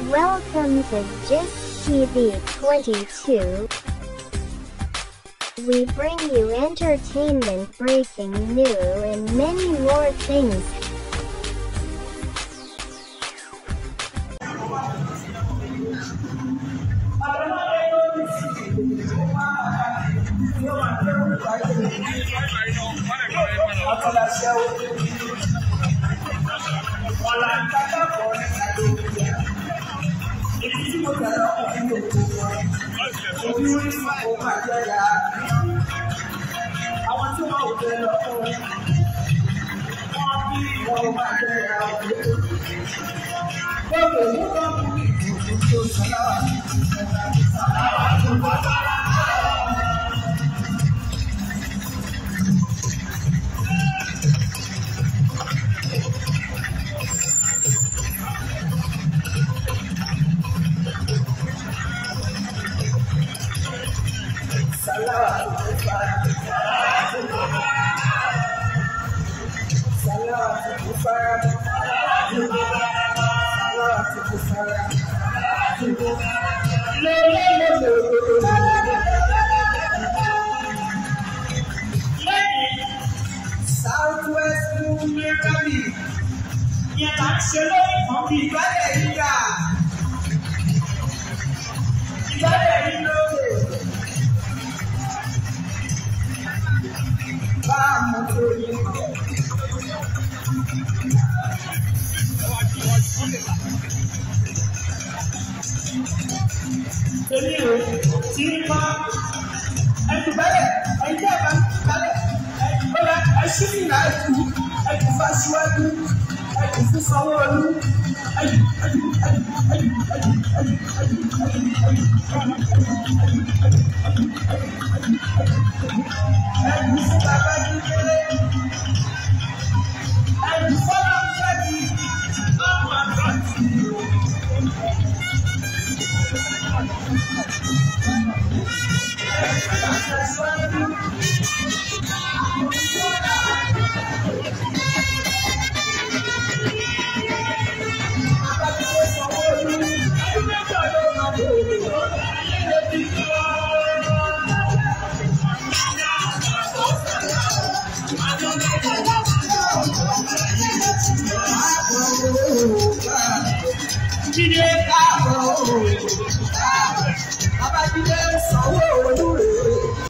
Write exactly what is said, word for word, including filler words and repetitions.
Welcome to Gist T V twenty-two. We bring you entertainment, breaking news, and many more things. Southwest Mumbai, yẹn là ń ṣe lórí kan bí ìbálẹ̀ yíyá. Ìbálẹ̀ yìí lóde. Bá a mú tó yẹ. Èmi ò tí ń bá ẹ̀dùn bálẹ̀ ẹ̀dùn ẹ̀bá bálẹ̀. Bọ́lá ẹṣin ní ìlà ẹ̀kú, ẹ̀kú fásiwájú, ẹ̀kú fún Sanwó-Olú, ẹ̀kú ẹ̀kú ẹ̀kú ẹ̀kú ẹ̀kú ẹ̀kú ẹ̀kú fún Babajide, ẹ̀kú fọ́nà fẹ́mi, ọmọ àgbàtì. Babajide Sanwo